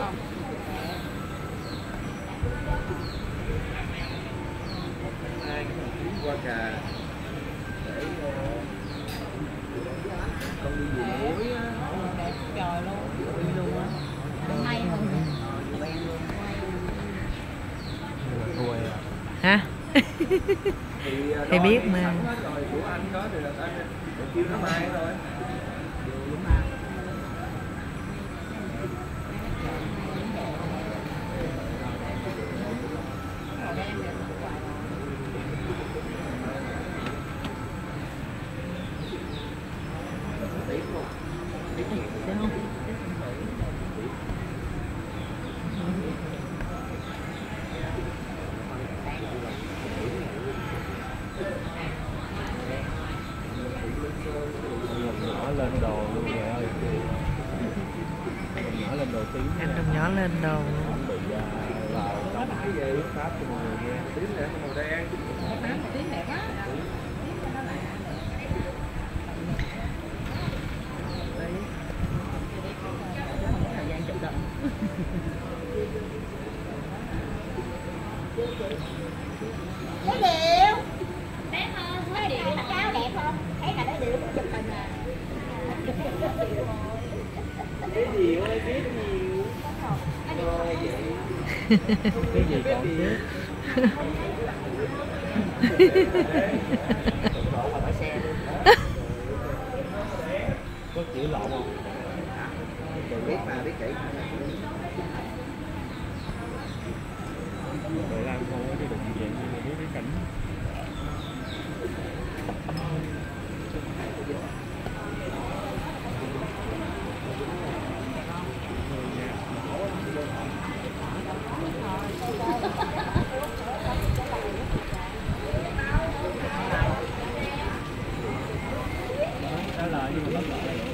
Qua trà để con đi về muối á. Đẹp trời luôn á. Hay không quen luôn. Hả? Thì biết mà. Rồi của anh có thì là anh kêu nó mai thôi. Nhỏ lên đồ luôn rồi ơi. Nhỏ lên đồ tím. Anh đồng nhỏ lên đồ. Vào đóng cái gì pháp cho mọi người nghe. Tím này màu đen. Tiếng đẹp á. Thời gian chụp định. Thấy điệu đẹp không? Thấy điệu cháu đẹp không? Thấy là thấy điệu cũng chụp hình à. Cái gì ơi biết nhiều. Rồi vậy. Cái gì còn chứ. Có chữ lộn không? Biết mà biết kỹ. Rồi làm không có cái đụng dạng như là biết cái cảnh. Đó là nhưng mà bắt lại.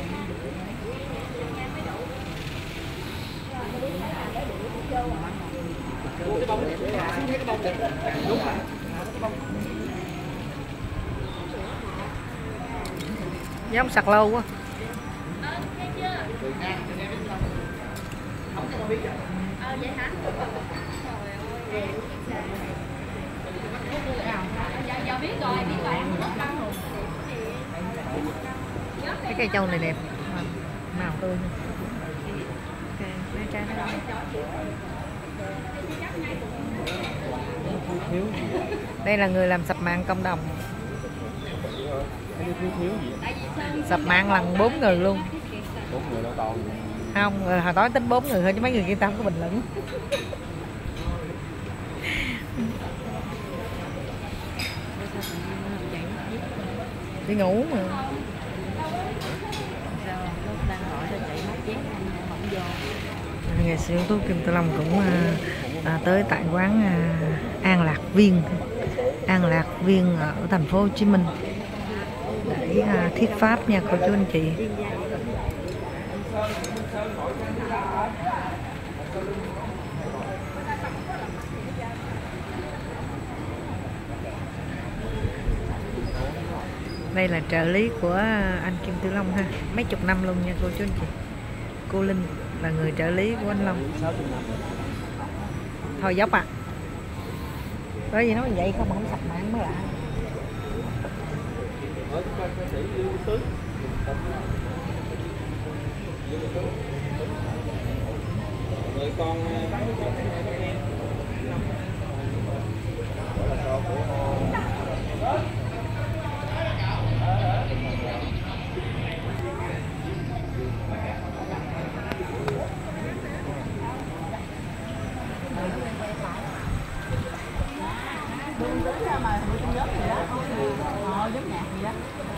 Cái bông này để lại, thấy cái bông này đúng rồi. Giống sặc lâu quá. Vậy hả? Dạ biết rồi ăn rất lâu rồi. Cái cây châu này đẹp. Màu tươi. Mấy trái đó. Thiếu gì? Đây là người làm sập mạng cộng đồng. Thiếu gì? Sập mạng lần 4 người luôn. 4 người đâu còn. Không, hồi tối tính 4 người thôi chứ mấy người kia tao không có bình luận. Đi ngủ mà. Nghệ sĩ ưu tú Kim Tử Long cũng tới tại quán An Lạc Viên. An Lạc Viên ở thành phố Hồ Chí Minh để thuyết pháp nha cô chú anh chị. Đây là trợ lý của anh Kim Tử Long ha, mấy chục năm luôn nha cô chú anh chị. Cô Linh là người trợ lý của anh Long. Thôi dốc à. Có gì nói vậy không sập mạng mới lạ. Rồi con Giống nhạc gì đó.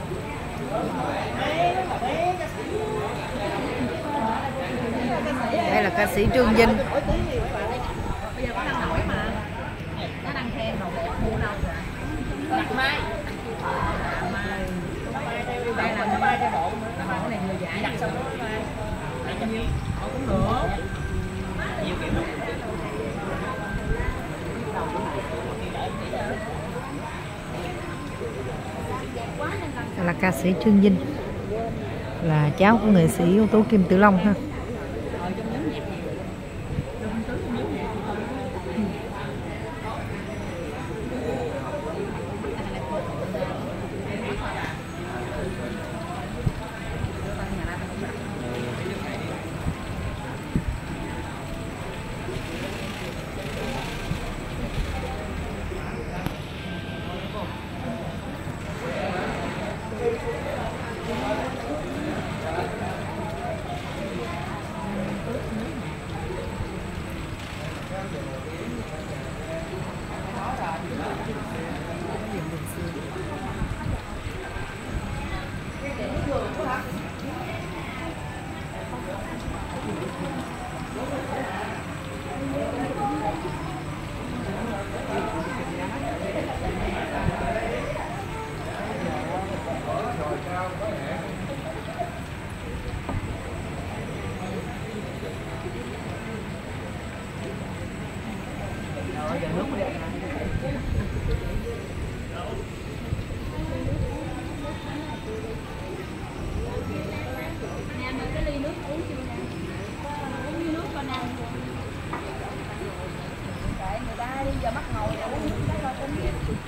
Đây là ca sĩ Trương Vinh. Bây giờ có đang nổi mà. Nó đang khen đồ đẹp mua đâu rồi. Đặt mai. Đây là mai cái bộ nữa. Mà cái này người dạy đặt xong đó mai. Đặt cho nhiêu? Họ cũng được. Nhiều kiểu lắm. Là ca sĩ Trương Vinh, là cháu của nghệ sĩ ưu tú Kim Tử Long ha. giờ nước mới đẹp. Nè, cái ly nước uống chưa nè? Uống nước con ăn. Tại người ta đi giờ mắc ngồi uống nước cái lo tính.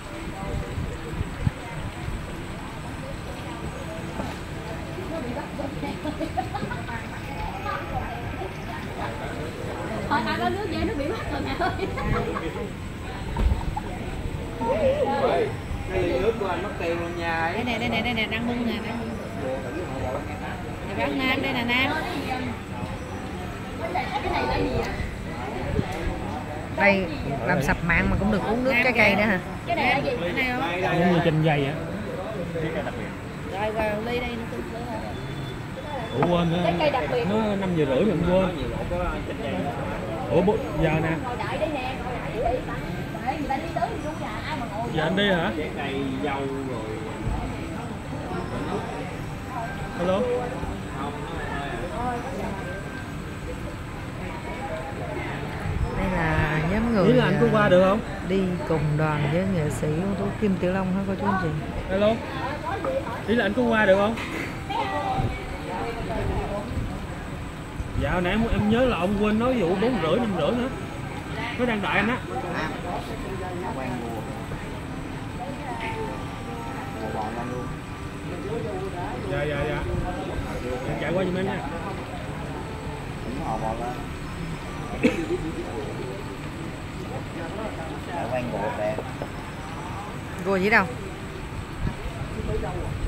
Thôi ai có nước vậy nó bị mất rồi mẹ ơi. Ơi, cái ly nước của anh mất tiền luôn nha. Đây nè, đang bưng nè, đang bưng. Này bán Nam, đây là Nam. Đây làm sập mạng mà cũng được uống nước trái cây nữa hả? Cái này là gì? Cái này không? Giống như chanh dây á. Rồi vào ly đây nó cũng Ủa quên Cái cây đặc biệt. nó 5 giờ rưỡi mình quên. Ủa giờ nè. Ngồi đợi đây nè, ngồi đợi đi. Để người ta đi tới luôn nhà ai mà ngồi. Giờ anh đi hả? Trái cây dâu rồi. Hello. Đây là nhóm người Ý là anh có qua được không? đi cùng đoàn với nghệ sĩ ưu tú Kim Tiểu Long hả cô chú anh chị? Hello. Ý là anh có qua được không? Dạ hồi nãy em nhớ là ông quên nói vụ 4 rưỡi 5 rưỡi nữa. Nó đang đợi anh á. Dạ. Em chạy qua giùm em nha. Cô gì đâu?